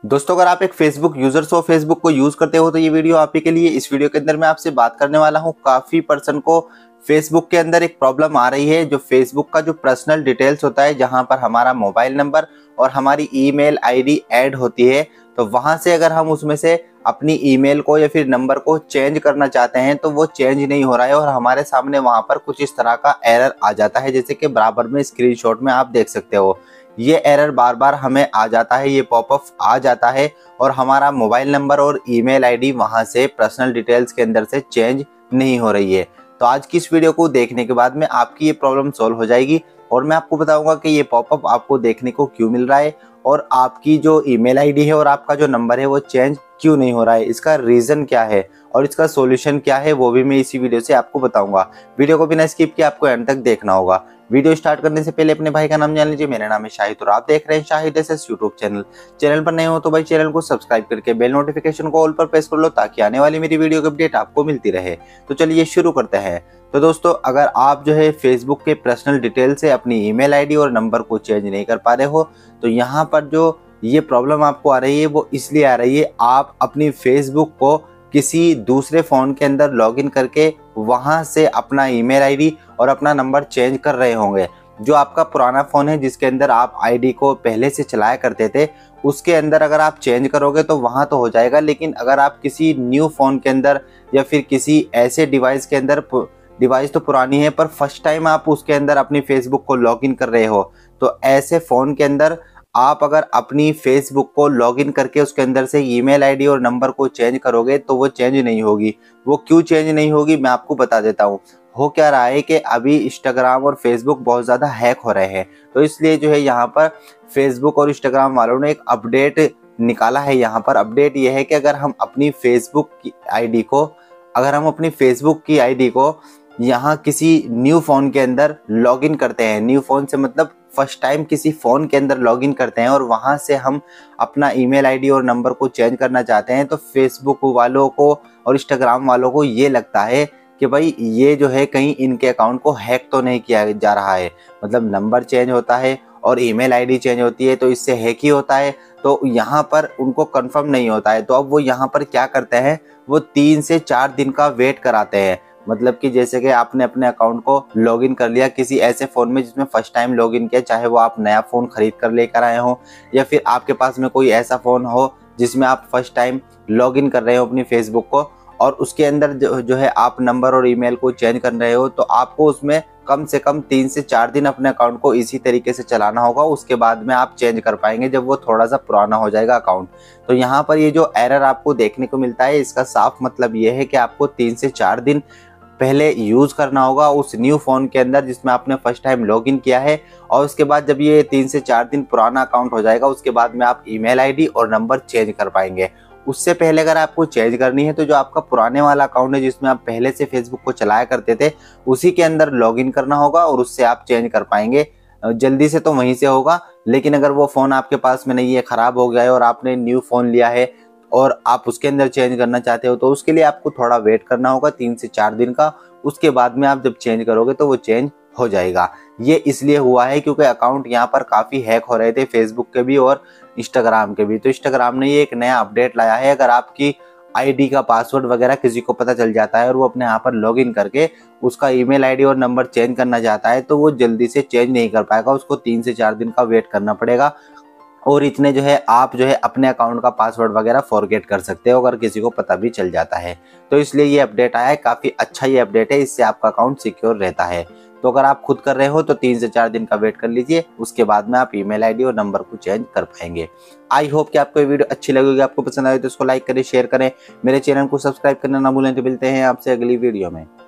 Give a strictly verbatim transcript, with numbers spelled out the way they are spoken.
दोस्तों, अगर आप एक फेसबुक यूजर्स हो, फेसबुक को यूज करते हो तो ये वीडियो आप ही के लिए। इस वीडियो के अंदर मैं आपसे बात करने वाला हूँ, काफी पर्सन को फेसबुक के अंदर एक प्रॉब्लम आ रही है। जो फेसबुक का जो पर्सनल डिटेल्स होता है, जहां पर हमारा मोबाइल नंबर और हमारी ईमेल आईडी ऐड होती है, तो वहां से अगर हम उसमें से अपनी ईमेल को या फिर नंबर को चेंज करना चाहते हैं तो वो चेंज नहीं हो रहा है और हमारे सामने वहां पर कुछ इस तरह का एरर आ जाता है, जैसे कि बराबर में स्क्रीनशॉट में आप देख सकते हो। ये एरर बार बार हमें आ जाता है, ये पॉपअप आ जाता है और हमारा मोबाइल नंबर और ईमेल आईडी वहां से पर्सनल डिटेल्स के अंदर से चेंज नहीं हो रही है। तो आज की इस वीडियो को देखने के बाद में आपकी ये प्रॉब्लम सॉल्व हो जाएगी और मैं आपको बताऊंगा कि ये पॉपअप आपको देखने को क्यों मिल रहा है और आपकी जो ईमेल आईडी है और आपका जो नंबर है वो चेंज क्यों नहीं हो रहा है, इसका रीजन क्या है और इसका सॉल्यूशन क्या है, वो भी मैं इसी वीडियो से आपको बताऊंगा। वीडियो को बिना स्किप किए आपको एंड तक देखना होगा। वीडियो स्टार्ट करने से पहले अपने भाई का नाम जान लीजिए। मेरा नाम है शाहिद और आप देख रहे हैं Shahid SS YouTube channel. Channel पर नए हो तो भाई चैनल को सब्सक्राइब करके बेल नोटिफिकेशन को ऑल पर प्रेस कर लो ताकि आने वाली मेरी वीडियो की अपडेट आपको मिलती रहे। तो चलिए शुरू करते हैं। तो दोस्तों, अगर आप जो है फेसबुक के पर्सनल डिटेल से अपनी ईमेल आईडी और नंबर को चेंज नहीं कर पा रहे हो, तो यहाँ पर जो ये प्रॉब्लम आपको आ रही है वो इसलिए आ रही है, आप अपनी फेसबुक को किसी दूसरे फ़ोन के अंदर लॉगिन करके वहाँ से अपना ईमेल आईडी और अपना नंबर चेंज कर रहे होंगे। जो आपका पुराना फ़ोन है जिसके अंदर आप आईडी को पहले से चलाया करते थे, उसके अंदर अगर आप चेंज करोगे तो वहाँ तो हो जाएगा, लेकिन अगर आप किसी न्यू फ़ोन के अंदर या फिर किसी ऐसे डिवाइस के अंदर, डिवाइस तो पुरानी है पर फर्स्ट टाइम आप उसके अंदर अपनी फेसबुक को लॉगिन कर रहे हो, तो ऐसे फ़ोन के अंदर आप अगर अपनी फेसबुक को लॉगिन करके उसके अंदर से ईमेल आईडी और नंबर को चेंज करोगे तो वो चेंज नहीं होगी। वो क्यों चेंज नहीं होगी मैं आपको बता देता हूँ। हो क्या रहा है कि अभी इंस्टाग्राम और फेसबुक बहुत ज़्यादा हैक हो रहे हैं, तो इसलिए जो है यहाँ पर फेसबुक और इंस्टाग्राम वालों ने एक अपडेट निकाला है। यहाँ पर अपडेट ये है कि अगर हम अपनी फेसबुक की आईडी को अगर हम अपनी फेसबुक की आईडी को यहाँ किसी न्यू फ़ोन के अंदर लॉगिन करते हैं, न्यू फ़ोन से मतलब फर्स्ट टाइम किसी फ़ोन के अंदर लॉगिन करते हैं और वहाँ से हम अपना ईमेल आईडी और नंबर को चेंज करना चाहते हैं, तो फेसबुक वालों को और इंस्टाग्राम वालों को ये लगता है कि भाई ये जो है कहीं इनके अकाउंट को हैक तो नहीं किया जा रहा है। मतलब नंबर चेंज होता है और ईमेल आईडी चेंज होती है तो इससे हैक ही होता है, तो यहाँ पर उनको कंफर्म नहीं होता है। तो अब वो यहाँ पर क्या करते हैं, वो तीन से चार दिन का वेट कराते हैं। मतलब कि जैसे कि आपने अपने अकाउंट को लॉगिन कर लिया किसी ऐसे फ़ोन में जिसमें फर्स्ट टाइम लॉगिन किया, चाहे वो आप नया फ़ोन खरीद कर लेकर आए हो या फिर आपके पास में कोई ऐसा फ़ोन हो जिसमें आप फर्स्ट टाइम लॉगिन कर रहे हो अपनी फेसबुक को, और उसके अंदर जो, जो है आप नंबर और ईमेल को चेंज कर रहे हो, तो आपको उसमें कम से कम तीन से चार दिन अपने अकाउंट को इसी तरीके से चलाना होगा। उसके बाद में आप चेंज कर पाएंगे जब वो थोड़ा सा पुराना हो जाएगा अकाउंट। तो यहाँ पर ये जो एरर आपको देखने को मिलता है, इसका साफ मतलब ये है कि आपको तीन से चार दिन पहले यूज़ करना होगा उस न्यू फ़ोन के अंदर जिसमें आपने फर्स्ट टाइम लॉगिन किया है, और उसके बाद जब ये तीन से चार दिन पुराना अकाउंट हो जाएगा उसके बाद में आप ईमेल आईडी और नंबर चेंज कर पाएंगे। उससे पहले अगर आपको चेंज करनी है तो जो आपका पुराने वाला अकाउंट है जिसमें आप पहले से फेसबुक को चलाया करते थे, उसी के अंदर लॉगिन करना होगा और उससे आप चेंज कर पाएंगे। जल्दी से तो वहीं से होगा, लेकिन अगर वो फ़ोन आपके पास में नहीं है, ख़राब हो गया है और आपने न्यू फ़ोन लिया है और आप उसके अंदर चेंज करना चाहते हो, तो उसके लिए आपको थोड़ा वेट करना होगा तीन से चार दिन का। उसके बाद में आप जब चेंज करोगे तो वो चेंज हो जाएगा। ये इसलिए हुआ है क्योंकि अकाउंट यहाँ पर काफ़ी हैक हो रहे थे, फेसबुक के भी और इंस्टाग्राम के भी। तो इंस्टाग्राम ने ये एक नया अपडेट लाया है, अगर आपकी आईडी का पासवर्ड वगैरह किसी को पता चल जाता है और वो अपने यहाँ पर लॉगिन करके उसका ईमेल आईडी और नंबर चेंज करना चाहता है, तो वो जल्दी से चेंज नहीं कर पाएगा, उसको तीन से चार दिन का वेट करना पड़ेगा। और इतने जो है आप जो है अपने अकाउंट का पासवर्ड वगैरह फॉरगेट कर सकते हो अगर किसी को पता भी चल जाता है। तो इसलिए ये अपडेट आया है, काफ़ी अच्छा ये अपडेट है, इससे आपका अकाउंट सिक्योर रहता है। तो अगर आप खुद कर रहे हो तो तीन से चार दिन का वेट कर लीजिए, उसके बाद में आप ईमेल आईडी और नंबर को चेंज कर पाएंगे। आई होप कि आपको ये वीडियो अच्छी लगेगी, आपको पसंद आए तो इसको लाइक करें, शेयर करें, मेरे चैनल को सब्सक्राइब करना ना भूलें। तो मिलते हैं आपसे अगली वीडियो में।